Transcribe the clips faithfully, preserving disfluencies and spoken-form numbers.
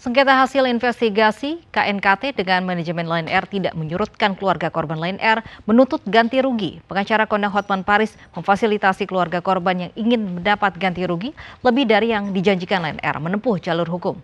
Sengketa hasil investigasi K N K T dengan manajemen Lion Air tidak menyurutkan keluarga korban Lion Air menuntut ganti rugi. Pengacara kondang Hotman Paris memfasilitasi keluarga korban yang ingin mendapat ganti rugi lebih dari yang dijanjikan Lion Air menempuh jalur hukum.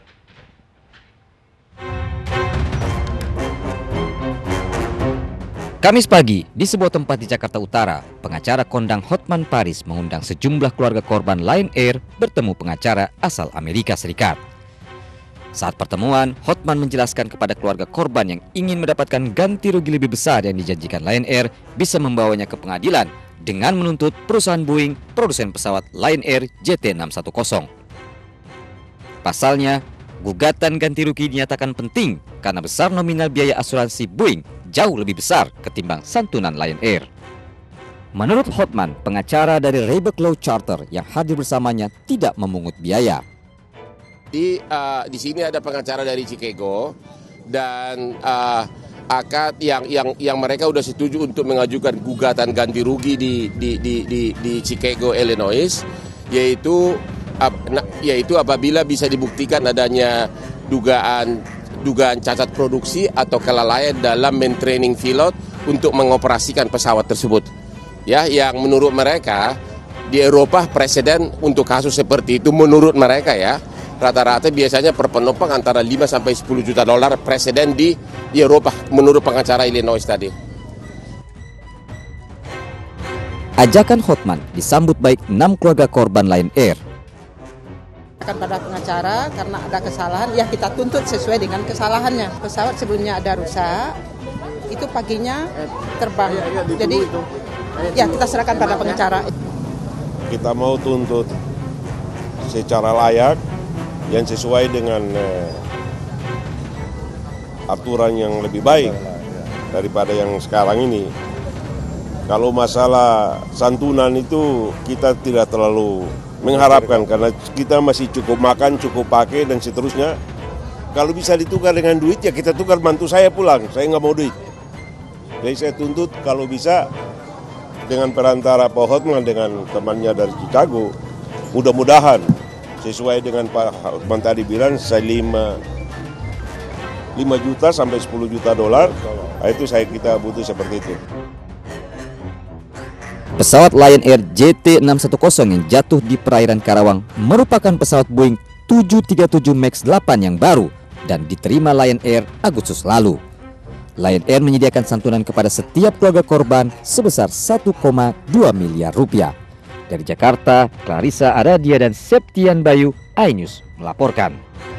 Kamis pagi, di sebuah tempat di Jakarta Utara, pengacara kondang Hotman Paris mengundang sejumlah keluarga korban Lion Air bertemu pengacara asal Amerika Serikat. Saat pertemuan, Hotman menjelaskan kepada keluarga korban yang ingin mendapatkan ganti rugi lebih besar yang dijanjikan Lion Air bisa membawanya ke pengadilan dengan menuntut perusahaan Boeing produsen pesawat Lion Air J T enam satu nol. Pasalnya, gugatan ganti rugi dinyatakan penting karena besar nominal biaya asuransi Boeing jauh lebih besar ketimbang santunan Lion Air. Menurut Hotman, pengacara dari Rebek Law Charter yang hadir bersamanya tidak memungut biaya. Di, uh, di sini ada pengacara dari Chicago dan uh, akad yang yang yang mereka sudah setuju untuk mengajukan gugatan ganti rugi di di di di, di Chicago, Illinois, yaitu uh, yaitu apabila bisa dibuktikan adanya dugaan dugaan cacat produksi atau kelalaian dalam mentraining pilot untuk mengoperasikan pesawat tersebut. Ya, yang menurut mereka di Eropa presiden untuk kasus seperti itu menurut mereka ya. Rata-rata biasanya per penumpang antara lima sampai sepuluh juta dolar presiden di, di Eropa menurut pengacara Illinois tadi. Ajakan Hotman disambut baik enam keluarga korban Lion Air. Akan pada pengacara karena ada kesalahan, ya kita tuntut sesuai dengan kesalahannya. Pesawat sebelumnya ada rusak, itu paginya terbang. Jadi ya kita serahkan pada pengacara. Kita mau tuntut secara layak yang sesuai dengan eh, aturan yang lebih baik daripada yang sekarang ini. Kalau masalah santunan itu kita tidak terlalu mengharapkan karena kita masih cukup makan, cukup pakai dan seterusnya. Kalau bisa ditukar dengan duit ya kita tukar, bantu saya pulang, saya nggak mau duit. Jadi saya tuntut kalau bisa dengan perantara Pak Hotman dengan temannya dari Chicago, mudah-mudahan sesuai dengan Pak Hotman tadi bilang, saya lima, lima juta sampai sepuluh juta dolar, nah itu saya kita butuh seperti itu. Pesawat Lion Air J T enam satu nol yang jatuh di perairan Karawang merupakan pesawat Boeing tujuh tiga tujuh Max delapan yang baru dan diterima Lion Air Agustus lalu. Lion Air menyediakan santunan kepada setiap keluarga korban sebesar satu koma dua miliar rupiah. Dari Jakarta, Clarissa Aradia dan Septian Bayu, iNews melaporkan.